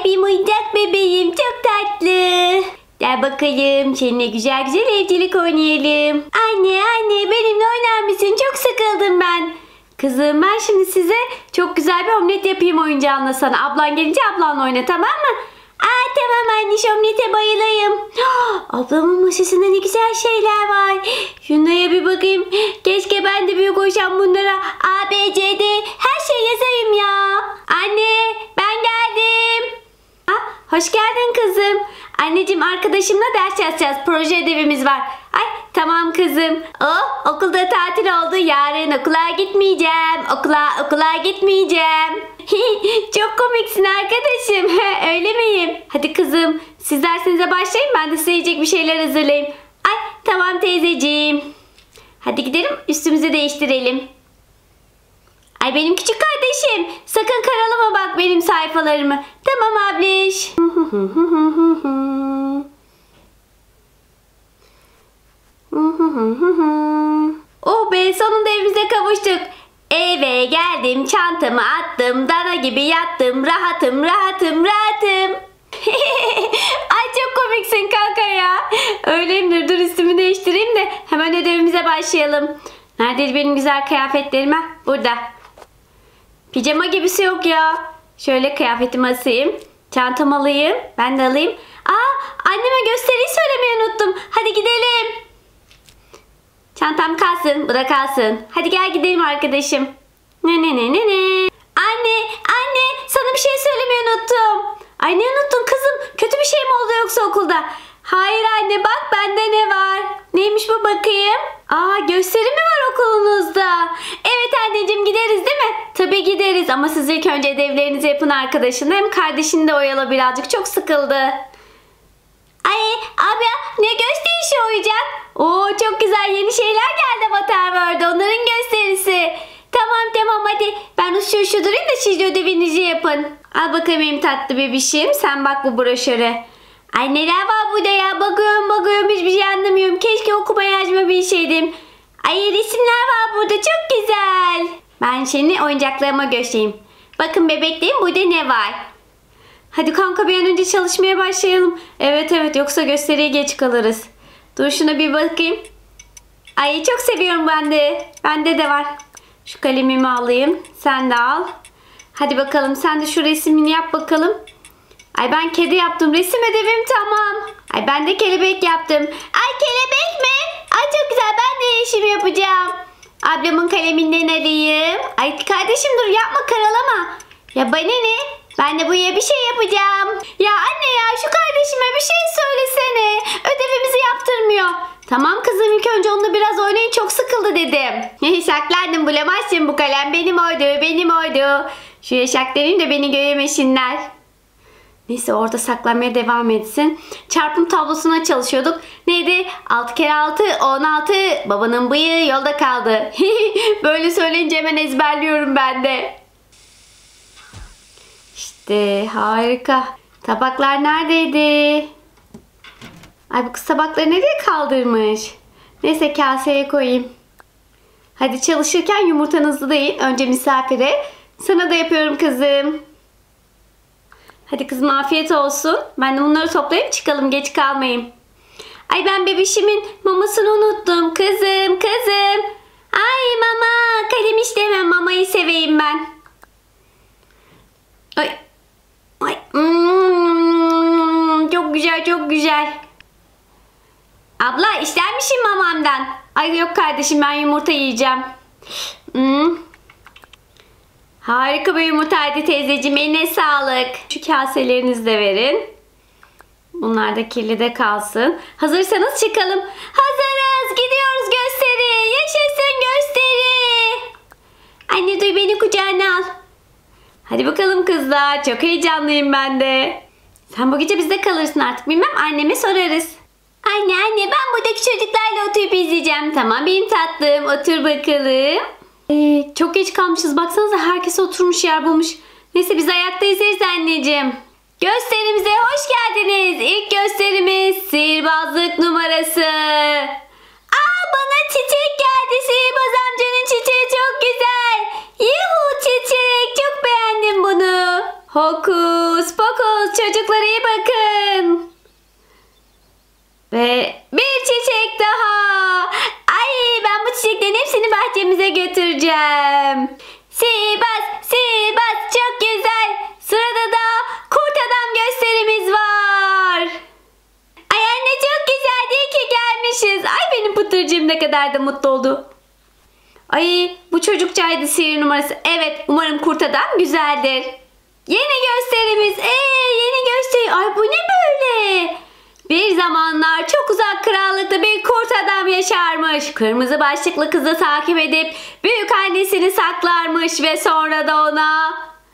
benim oyuncak bebeğim. Çok tatlı. Gel bakalım. Seninle güzel güzel evcilik oynayalım. Anne benimle oynar mısın? Çok sıkıldım ben. Kızım ben şimdi size çok güzel bir omlet yapayım oyuncağınla sana. Ablan gelince ablanla oyna, tamam mı? Tamam anne, omlete bayılayım. Ablamın masasında ne güzel şeyler var. Şunlara bir bakayım. Keşke ben de büyük olsam, bunlara A, B, C, D her şey yazayım ya. Anne ben geldim. Hoş geldin kızım. Anneciğim, arkadaşımla ders yazacağız. Proje ödevimiz var. Tamam kızım. Okulda tatil oldu. Yarın okula gitmeyeceğim. Okula gitmeyeceğim. Çok komiksin arkadaşım. Öyle miyim? Hadi kızım, siz dersinize başlayın. Ben de size yiyecek bir şeyler hazırlayayım. Tamam teyzeciğim. Hadi gidelim, üstümüzü değiştirelim. Benim küçük kardeşim. Sakın karalama bak benim sayfalarımı. Tamam abliş. Oh be, sonunda evimize kavuştuk. Eve geldim, çantamı attım, dana gibi yattım, rahatım. Ay çok komiksin kanka ya. Öyleyimdir, dur üstümü değiştireyim de hemen ödevimize başlayalım. Nerede benim güzel kıyafetlerim? Burada. Pijama gibisi yok ya. Şöyle kıyafetimi asayım. Çantamı alayım. Ben de alayım. Anneme gösteriyi söylemeyi unuttum. Hadi gidelim. Çantam kalsın. Bu da kalsın. Hadi gel gidelim arkadaşım. Ne. Anne. Sana bir şey söylemeyi unuttum. Ne unuttun kızım? Kötü bir şey mi oldu yoksa okulda? Hayır anne, bak bende ne var? Neymiş bu, bakayım? Gösteri mi var okulunuzda? Evet anneciğim, gideriz değil mi? Tabii gideriz ama siz ilk önce ödevlerinizi yapın arkadaşın. Hem kardeşini de oyala birazcık, çok sıkıldı. Abi ne gösterisi olacak? Çok güzel yeni şeyler geldi Waterworld'da, onların gösterisi. Tamam hadi ben şu durayım da siz ödevinizi yapın. Al bakayım benim tatlı bebişim, sen bak bu broşüre. Neler var burada ya, bakıyorum hiçbir şey anlamıyorum. Keşke okuma yazma bilseydim. Resimler var burada, çok güzel. Ben seni oyuncaklarıma göstereyim. Bakın bebeklerim, burada ne var? Hadi kanka bir an önce çalışmaya başlayalım. Evet yoksa gösteriye geç kalırız. Dur şuna bir bakayım. Çok seviyorum ben de. Bende de var. Şu kalemimi alayım. Sen de al. Hadi bakalım, sen de şu resmini yap bakalım. Ben kedi yaptım. Resim ödevim tamam. Ben de kelebek yaptım. Kelebek mi? Çok güzel, ben de yeşim yapacağım. Ablamın kaleminden alayım. Kardeşim dur, yapma, karalama. Ya bana ne? Ben de buraya bir şey yapacağım. Ya anne ya, şu kardeşime bir şey söylesene. Ödevimizi yaptırmıyor. Tamam kızım, ilk önce onunla biraz oynayın, çok sıkıldı dedim. Saklandım, bulamazsın, bu kalem benim oydu. Şu yaşaklarım da beni göremesinler. Neyse, orada saklanmaya devam etsin. Çarpım tablosuna çalışıyorduk. Neydi? 6 kere 6 16. Babanın bıyığı yolda kaldı. Böyle söyleyince hemen ezberliyorum ben de. İşte harika. Tabaklar neredeydi? Bu kız tabakları nereye kaldırmış? Neyse, kaseye koyayım. Hadi çalışırken yumurtanızı da yiyin. Önce misafire. Sana da yapıyorum kızım. Hadi kızım, afiyet olsun. Ben de bunları toplayıp çıkalım, geç kalmayayım. Ben bebişimin mamasını unuttum. Kızım. Mama. Kalem istemem, mamayı seveyim ben. Çok güzel. Abla, ister misin mamamdan? Yok kardeşim, ben yumurta yiyeceğim. Harika bir yumurtaydı teyzeciğim, eline sağlık. Şu kaselerinizi de verin. Bunlar da kirli de kalsın. Hazırsanız çıkalım. Hazırız, gidiyoruz gösteri. Yaşasın gösteri. Anne duy, beni kucağına al. Hadi bakalım kızlar, çok heyecanlıyım ben de. Sen bu gece bizde kalırsın artık, bilmem, anneme sorarız. Anne ben buradaki çocuklarla oturup izleyeceğim. Tamam benim tatlım, otur bakalım. Çok geç kalmışız, baksanıza herkes oturmuş yer bulmuş. Neyse biz ayakta izleriz anneciğim. Gösterimize hoş geldiniz. İlk gösterimiz sihirbazlık numarası. Bana çiçek geldi. Sihirbaz amcanın çiçeği çok güzel. Yuhu, çiçek, çok beğendim bunu. Hokus pokus, çocuklar iyi bakın. Ve bir çiçek daha. Ay ben bu çiçeklerin hepsini bahçemize götüreceğim. Sibas, Sibas çok güzel. Sırada da kurt adam gösterimiz var. Ay anne çok güzel değil ki gelmişiz. Ay benim pıtırcığım ne kadar da mutlu oldu. Ay bu çocukçaydı sihir numarası. Evet umarım kurt adam güzeldir. Yeni gösterimiz. Yeni gösteri. Ay bu ne böyle? Bir zamanlar çok uzak krallıkta bir kurt adam yaşarmış. Kırmızı başlıklı kızı takip edip büyük annesini saklarmış ve sonra da ona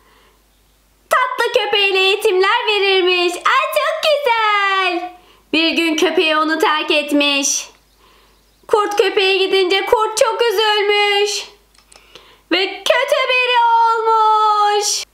tatlı köpeğiyle eğitimler verirmiş. Ay çok güzel. Bir gün köpeği onu terk etmiş. Kurt köpeğe gidince kurt çok üzülmüş. Ve kötü biri olmuş.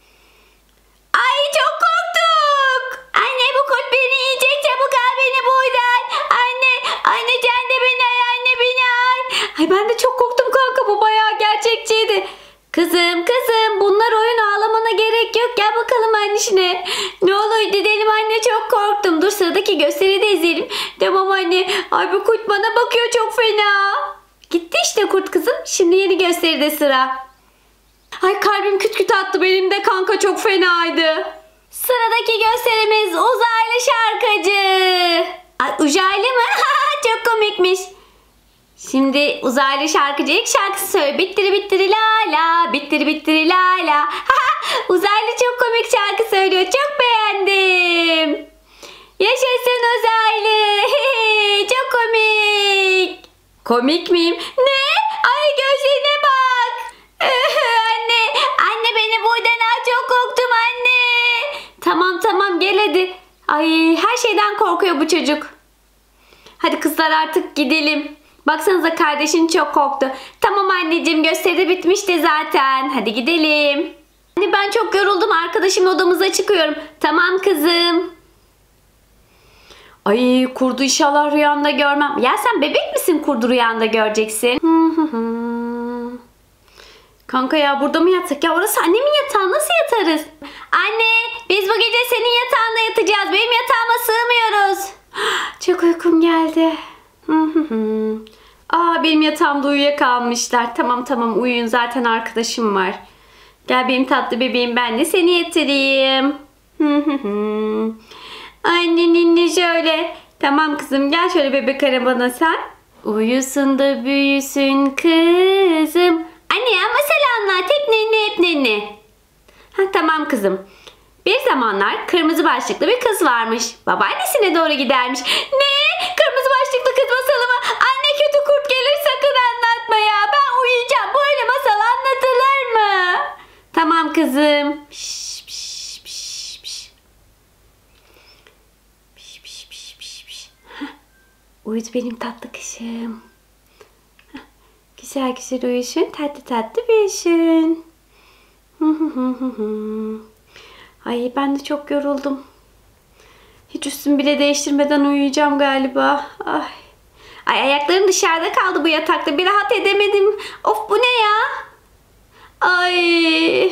Ay çok korktuk. Anne bu kurt beni yiyecek. Çabuk al beni buradan. Anne sen de beni ay. Anne beni ay. Ay ben de çok korktum kanka. Bu bayağı gerçekçiydi. Kızım bunlar oyun ağlamana gerek yok. Gel bakalım annişine. Ne olur gidelim anne çok korktum. Dur sıradaki gösteriyi de izleyelim. Tamam anne. Ay bu kurt bana bakıyor çok fena. Gitti işte kurt kızım. Şimdi yeni gösteride sıra. Ay kalbim küt küt attı benim de kanka çok fenaydı. Sıradaki gösterimiz uzaylı şarkıcı. Ay uzaylı mı? Çok komikmiş. Şimdi uzaylı şarkıcı ilk şarkısı söylüyor. Bittiri bittiri la la, bittiri bittiri la la. Uzaylı çok komik şarkı söylüyor. Çok beğendim. Yaşasın uzaylı. Çok komik. Komik miyim? Ne? Ay gözlerine bak. Anne beni buradan al çok korktum anne. Tamam gel hadi. Ay her şeyden korkuyor bu çocuk. Hadi kızlar artık gidelim. Baksanıza kardeşin çok korktu. Tamam anneciğim gösteri bitmişti zaten. Hadi gidelim. Anne ben çok yoruldum. Arkadaşımla odamıza çıkıyorum. Tamam kızım. Ay kurdu inşallah rüyamda görmem. Ya sen bebek misin kurdu rüyanda göreceksin? Kanka ya burada mı yatsak? Ya orası annemin yatağı. Nasıl yatarız? Anne biz bu gece senin yatağında yatacağız. Benim yatağıma sığmıyoruz. Çok uykum geldi. Benim yatağımda uyuyakalmışlar. Tamam uyuyun zaten arkadaşım var. Gel benim tatlı bebeğim ben de seni yatırayım. Annenin şöyle. Tamam kızım gel şöyle bebek arabana sen. Uyusun da büyüsün kızım. Anne ya masal anlat hep nenni. Tamam kızım. Bir zamanlar kırmızı başlıklı bir kız varmış. Babaannesine doğru gidermiş. Ne? Kırmızı başlıklı kız masalı mı? Anne kötü kurt gelir sakın anlatma ya. Ben uyuyacağım. Böyle masal anlatılır mı? Tamam kızım. Uyudu benim tatlı kızım. Güzel uyusun. Tatlı büyüsün. Ay ben de çok yoruldum. Hiç üstümü bile değiştirmeden uyuyacağım galiba. Ay ayaklarım dışarıda kaldı bu yatakta. Bir rahat edemedim. Of bu ne ya? Ay.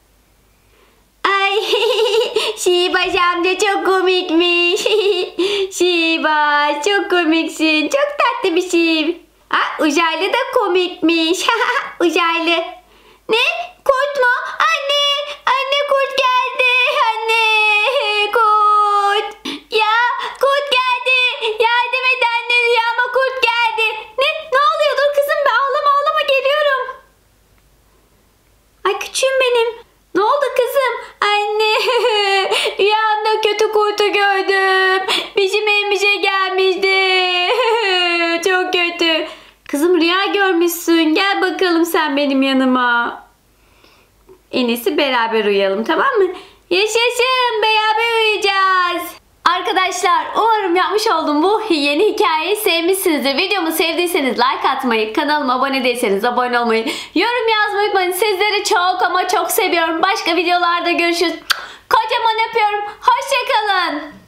Şibaş amca çok komikmiş. Şibaş çok komiksin. Çok tatlı bir şey. Uzaylı da komikmiş. Uzaylı. Ne? Kurt mu? Anne kurt geldi. Anne kurt. Ya kurt geldi. Yardım et anne rüyama kurt geldi. Ne oluyor? Dur kızım be ağlama geliyorum. Ay küçüğüm benim. Ne oldu kızım? Anne rüyamda kötü kurtu gördüm. Bizim evimize gelmişti. Çok kötü. Kızım rüya görmüşsün. Gel bakalım sen benim yanıma. En iyisi beraber uyuyalım tamam mı? Yaşasın beraber uyuyacağız. Arkadaşlar umarım yapmış olduğum bu yeni hikayeyi sevmişsinizdir. Videomu sevdiyseniz like atmayı, kanalıma abone değilseniz abone olmayı, yorum yazmayı unutmayın. Sizleri çok ama çok seviyorum. Başka videolarda görüşürüz. Kocaman öpüyorum. Hoşça kalın.